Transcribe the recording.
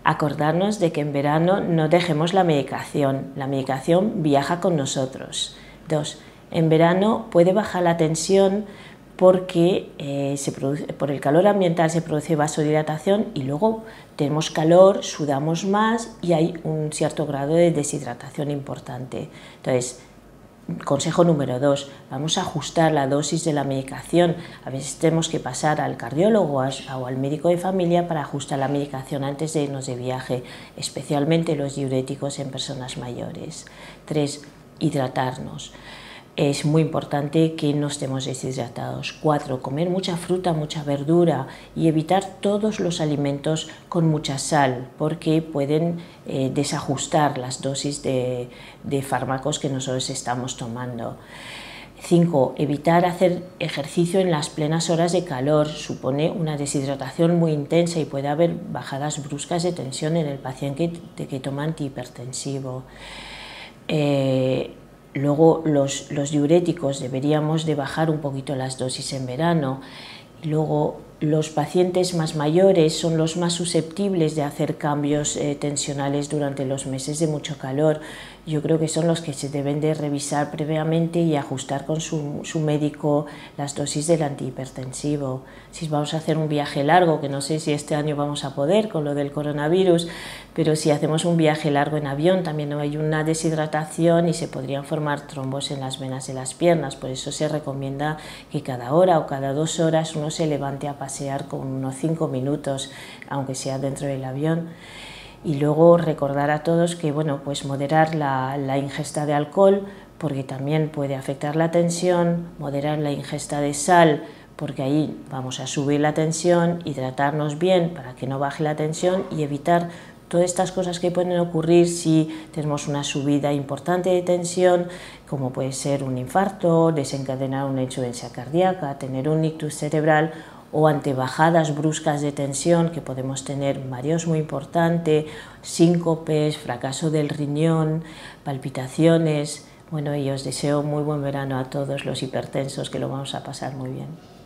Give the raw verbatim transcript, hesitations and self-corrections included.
Acordarnos de que en verano no dejemos la medicación, la medicación viaja con nosotros. Dos, en verano puede bajar la tensión porque eh, se produce, por el calor ambiental se produce vasodilatación y luego tenemos calor, sudamos más y hay un cierto grado de deshidratación importante. Entonces, consejo número dos, vamos a ajustar la dosis de la medicación. A veces tenemos que pasar al cardiólogo o al médico de familia para ajustar la medicación antes de irnos de viaje, especialmente los diuréticos en personas mayores. Tres, hidratarnos. Es muy importante que no estemos deshidratados. Cuatro, comer mucha fruta, mucha verdura y evitar todos los alimentos con mucha sal porque pueden eh, desajustar las dosis de, de fármacos que nosotros estamos tomando. Cinco, evitar hacer ejercicio en las plenas horas de calor, supone una deshidratación muy intensa y puede haber bajadas bruscas de tensión en el paciente que, que toma antihipertensivo. Eh, Luego los, los diuréticos deberíamos de bajar un poquito las dosis en verano. Luego los pacientes más mayores son los más susceptibles de hacer cambios eh, tensionales durante los meses de mucho calor. Yo creo que son los que se deben de revisar previamente y ajustar con su, su médico las dosis del antihipertensivo. Si vamos a hacer un viaje largo, que no sé si este año vamos a poder con lo del coronavirus, pero si hacemos un viaje largo en avión también hay una deshidratación y se podrían formar trombos en las venas de las piernas. Por eso se recomienda que cada hora o cada dos horas uno se levante a pasear con unos cinco minutos, aunque sea dentro del avión. Y luego recordar a todos que bueno, pues moderar la, la ingesta de alcohol porque también puede afectar la tensión, moderar la ingesta de sal porque ahí vamos a subir la tensión, hidratarnos bien para que no baje la tensión y evitar todas estas cosas que pueden ocurrir si tenemos una subida importante de tensión, como puede ser un infarto, desencadenar una insuficiencia cardíaca, tener un ictus cerebral o ante bajadas bruscas de tensión que podemos tener mareos muy importantes, síncopes, fracaso del riñón, palpitaciones. Bueno, y os deseo muy buen verano a todos los hipertensos, que lo vamos a pasar muy bien.